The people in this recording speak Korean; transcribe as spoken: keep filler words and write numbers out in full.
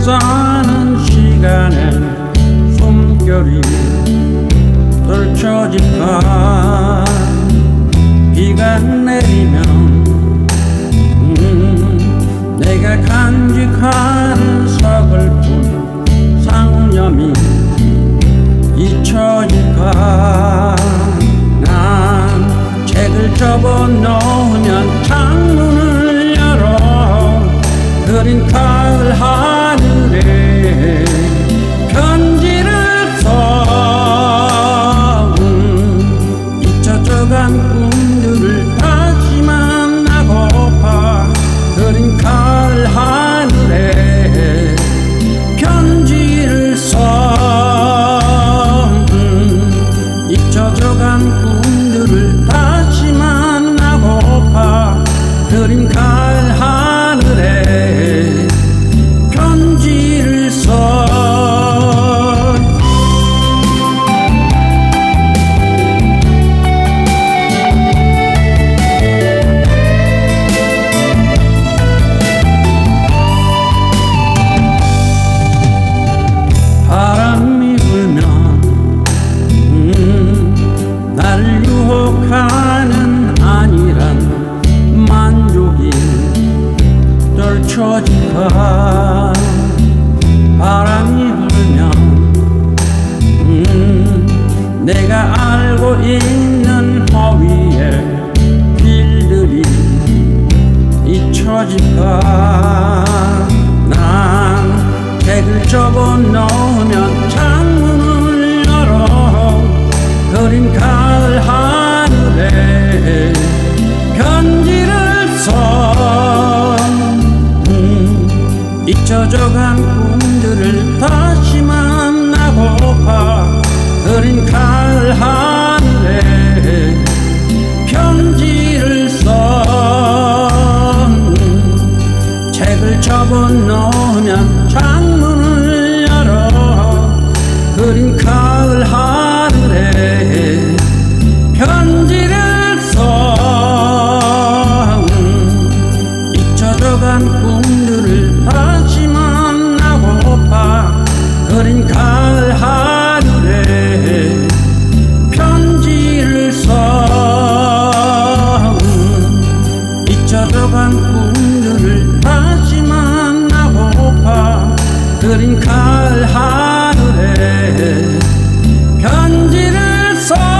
사는 시간엔 숨결이 떨쳐질까. 비가 내리면 음, 내가 간직하는 서글픈 상념이 잊혀질까. 난 책을 접어놓으면 창문을 열어 그린 가을 하늘에 편지를 써. 음, 잊혀져간 꿈들을 다시 만나고파. 그린 가을 하늘에 편지를 써. 음, 잊혀져간 꿈들을 다시 만나고파. 그린 가을 하늘에 편지를 써. 바람이 불면 음, 날 유혹하는 아니란 만족이 떨쳐질까. 바람이 불면 음, 내가 알고 있는 허위의 빌들이 잊혀질까. 난 책을 접어놓으면 창문을 열어 그린 가을 하늘에 편지를 써. 음, 잊혀져간 꿈들을 다시 만나고파. 그린 가을 하늘에 편지를 써. 음, 책을 접어놓으면 창문을 열어 그린 가을 하늘에 편지를 써. 음, 잊혀져간 꿈들을 다시 만나고파. 그린 가을 하늘에 편지를 써. 음, 잊혀져간 꿈들을 다시 만나고파. 그린 가을 하늘에 편지를 써.